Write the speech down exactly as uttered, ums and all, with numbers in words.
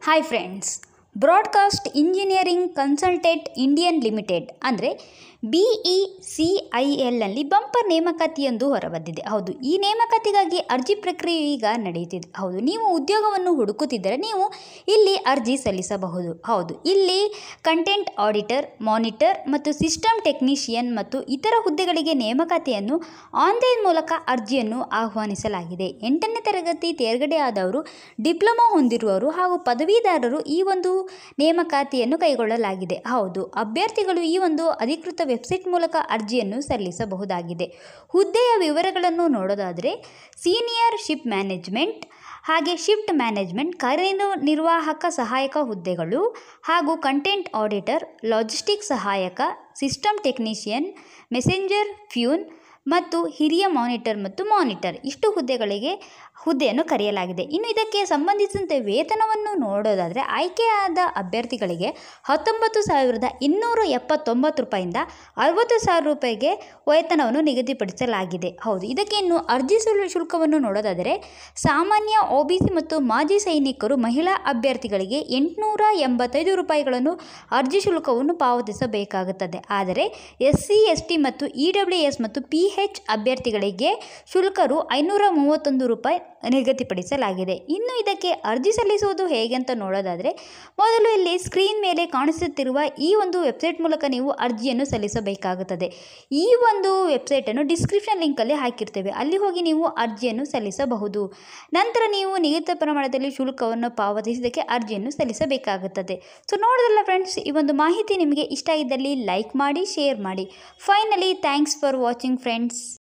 Hi friends, broadcast engineering consultant Indian limited ಅಂದರೆ B E C I ಎಲ್ನಲ್ಲಿ bumper ನೇಮಕಾತಿಯೊಂದು ಹೊರಬಂದಿದೆ. ಹೌದು, ಈ ನೇಮಕಾತಿಗಾಗಿ ಅರ್ಜಿ ಪ್ರಕ್ರಿಯೆ ಈಗ ನಡೆಯುತ್ತಿದೆ. ಹೌದು, ನೀವು ಉದ್ಯೋಗವನ್ನು ಹುಡುಕುತ್ತಿದ್ದರೆ ನೀವು ಇಲ್ಲಿ ಅರ್ಜಿ ಸಲ್ಲಿಸಬಹುದು. ಹೌದು, ಇಲ್ಲಿ ಕಂಟೆಂಟ್ ಆಡಿಟರ್, ಮಾನಿಟರ್ ಮತ್ತು ಸಿಸ್ಟಮ್ ಟೆಕ್ನಿಷಿಯನ್ ಮತ್ತು ಇತರ ಹುದ್ದೆಗಳಿಗೆ ನೇಮಕಾತಿಯನ್ನು ಆನ್ಲೈನ್ ಮೂಲಕ ಅರ್ಜಿಯನ್ನು ಆಹ್ವಾನಿಸಲಾಗಿದೆ. ಎಂಟನೇ ತರಗತಿ ತೇರ್ಗಡೆಯಾದವರು, ಡಿಪ್ಲೊಮಾ ಹೊಂದಿರುವವರು ಹಾಗೂ ಪದವೀಧರರು ಈ ಒಂದು ನೇಮಕಾತಿಯನ್ನು ಕೈಗೊಳ್ಳಲಾಗಿದೆ. ಹೌದು, ಅಭ್ಯರ್ಥಿಗಳು ಈ ಒಂದು ಅಧಿಕೃತ ವೆಬ್ಸೈಟ್ ಮೂಲಕ ಅರ್ಜಿಯನ್ನು ಸಲ್ಲಿಸಬಹುದಾಗಿದೆ. ಹುದ್ದೆಯ ವಿವರಗಳನ್ನು ನೋಡೋದಾದರೆ ಸೀನಿಯರ್ ಶಿಪ್ ಮ್ಯಾನೇಜ್ಮೆಂಟ್ ಹಾಗೆ ಶಿಫ್ಟ್ ಮ್ಯಾನೇಜ್ಮೆಂಟ್, ಕಾರ್ಯನಿರ್ವಾಹಕ ಸಹಾಯಕ ಹುದ್ದೆಗಳು ಹಾಗೂ ಕಂಟೆಂಟ್ ಆಡಿಟರ್, ಲಾಜಿಸ್ಟಿಕ್ ಸಹಾಯಕ, ಸಿಸ್ಟಮ್ ಟೆಕ್ನಿಷಿಯನ್, ಮೆಸೆಂಜರ್ ಫ್ಯೂನ್ ಮತ್ತು ಹಿರಿಯ ಮಾನಿಟರ್ ಮತ್ತು ಮಾನಿಟರ್ ಇಷ್ಟು ಹುದ್ದೆಗಳಿಗೆ ಹುದ್ದೆಯನ್ನು ಕರೆಯಲಾಗಿದೆ. ಇನ್ನು ಇದಕ್ಕೆ ಸಂಬಂಧಿಸಿದಂತೆ ವೇತನವನ್ನು ನೋಡೋದಾದರೆ ಆಯ್ಕೆಯಾದ ಅಭ್ಯರ್ಥಿಗಳಿಗೆ ಹತ್ತೊಂಬತ್ತು ಸಾವಿರದ ಇನ್ನೂರ ಎಪ್ಪತ್ತೊಂಬತ್ತು ರೂಪಾಯಿಂದ ಅರವತ್ತು ಸಾವಿರ ರೂಪಾಯಿಗೆ ವೇತನವನ್ನು ನಿಗದಿಪಡಿಸಲಾಗಿದೆ. ಹೌದು, ಇದಕ್ಕೆ ಇನ್ನು ಅರ್ಜಿ ಶುಲ್ಕವನ್ನು ನೋಡೋದಾದರೆ ಸಾಮಾನ್ಯ ಒ ಬಿ ಸಿ ಮತ್ತು ಮಾಜಿ ಸೈನಿಕರು ಮಹಿಳಾ ಅಭ್ಯರ್ಥಿಗಳಿಗೆ ಎಂಟುನೂರ ಎಂಬತ್ತೈದು ರೂಪಾಯಿಗಳನ್ನು ಅರ್ಜಿ ಶುಲ್ಕವನ್ನು ಪಾವತಿಸಬೇಕಾಗುತ್ತದೆ. ಆದರೆ ಎಸ್ ಸಿ ಎಸ್ ಟಿ ಮತ್ತು ಇ ಡಬ್ಲ್ಯೂ ಎಸ್ ಮತ್ತು ಪಿ ಹೆಚ್ ಅಭ್ಯರ್ಥಿಗಳಿಗೆ ಶುಲ್ಕರು ಐನೂರ ಮೂವತ್ತೊಂದು ರೂಪಾಯಿ ನಿಗದಿಪಡಿಸಲಾಗಿದೆ. ಇನ್ನು ಇದಕ್ಕೆ ಅರ್ಜಿ ಸಲ್ಲಿಸುವುದು ಹೇಗೆ ಅಂತ ನೋಡೋದಾದರೆ ಮೊದಲು ಇಲ್ಲಿ ಸ್ಕ್ರೀನ್ ಮೇಲೆ ಕಾಣಿಸುತ್ತಿರುವ ಈ ಒಂದು ವೆಬ್ಸೈಟ್ ಮೂಲಕ ನೀವು ಅರ್ಜಿಯನ್ನು ಸಲ್ಲಿಸಬೇಕಾಗುತ್ತದೆ. ಈ ಒಂದು ವೆಬ್ಸೈಟನ್ನು ಡಿಸ್ಕ್ರಿಪ್ಷನ್ ಲಿಂಕಲ್ಲಿ ಹಾಕಿರ್ತೇವೆ, ಅಲ್ಲಿ ಹೋಗಿ ನೀವು ಅರ್ಜಿಯನ್ನು ಸಲ್ಲಿಸಬಹುದು. ನಂತರ ನೀವು ನಿಗದಿತ ಪ್ರಮಾಣದಲ್ಲಿ ಶುಲ್ಕವನ್ನು ಪಾವತಿಸಿದ್ದಕ್ಕೆ ಅರ್ಜಿಯನ್ನು ಸಲ್ಲಿಸಬೇಕಾಗುತ್ತದೆ. ಸೊ ನೋಡೋದಲ್ಲ ಫ್ರೆಂಡ್ಸ್, ಈ ಒಂದು ಮಾಹಿತಿ ನಿಮಗೆ ಇಷ್ಟ ಇದ್ದಲ್ಲಿ ಲೈಕ್ ಮಾಡಿ, ಶೇರ್ ಮಾಡಿ. Finally thanks for watching friends.